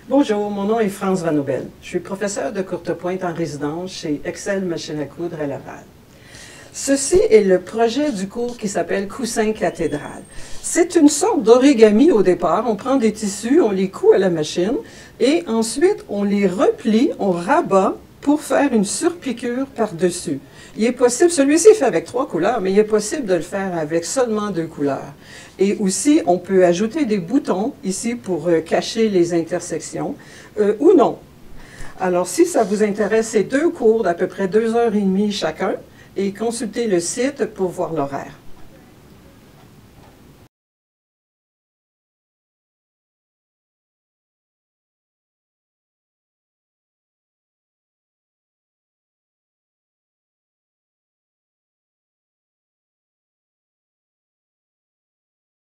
Bonjour, mon nom est France Van Nobel. Je suis professeur de courte-pointe en résidence chez Excel Machine à coudre à Laval. Ceci est le projet du cours qui s'appelle Coussin cathédrale. C'est une sorte d'origami au départ. On prend des tissus, on les coud à la machine et ensuite on les replie, on rabat pour faire une surpiqûre par-dessus. Il est possible, celui-ci est fait avec 3 couleurs, mais il est possible de le faire avec seulement 2 couleurs. Et aussi, on peut ajouter des boutons ici pour cacher les intersections, ou non. Alors, si ça vous intéresse, c'est 2 cours d'à peu près 2h30 chacun, et consultez le site pour voir l'horaire.